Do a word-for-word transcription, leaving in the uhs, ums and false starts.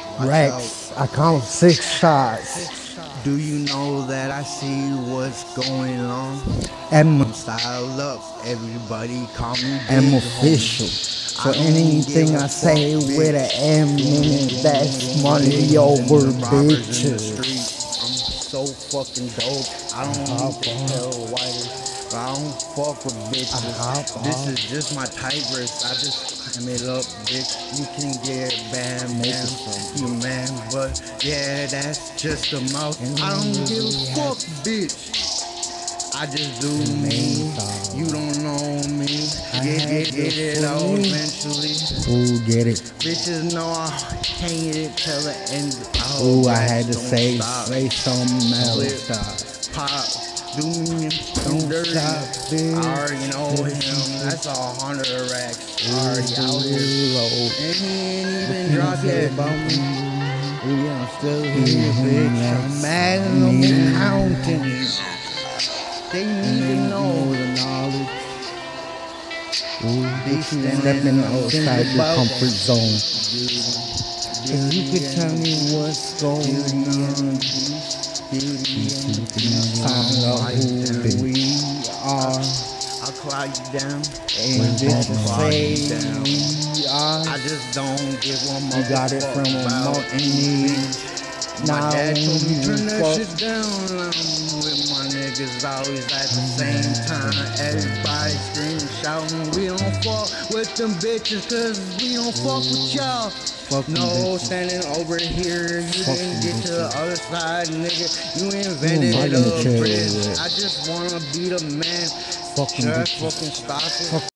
Rakkz, I count six shots. Do you know that I see what's going on? I'm, I'm styled up, everybody call me I'm big official. homie. So I don't give anything a I say fuck, with an M in it, that's money over robbers in the bitches. street. I'm so fucking dope. I don't need to tell white. I don't fuck with bitches. This is just my type verse. I just climb it up, bitch. You can get bad, man. You man, but yeah, that's just a mouth. I don't give a fuck, bitch. I just do me. You don't know me. Get, get, get it out eventually. Ooh, get it. Bitches know I hang it till the end. Ooh, I had to say, say something else. Flip, pop. Do me Don't dirty. stop, bitch. I already know him. That's a hundred Rakkz. Already out here. And he ain't even dropped yet about me. Ooh, yeah, I'm still here, bitch. I'm mad and I'm counting. They need to know the knowledge. Ooh, they stepping outside your comfort zone. If you could tell me what's going on, find out who we are. I'll cry you down. And just say we are. I just don't give one more. You got it from a mountain. My dad told me turn that shit down. I'm with my niggas always at the same time. Everybody screaming, shouting. We don't fuck with them bitches cause we don't fuck with y'all. No, standing over here, you didn't get to the other side, nigga. You invented a bridge. I just wanna be the man. Just fucking stop it.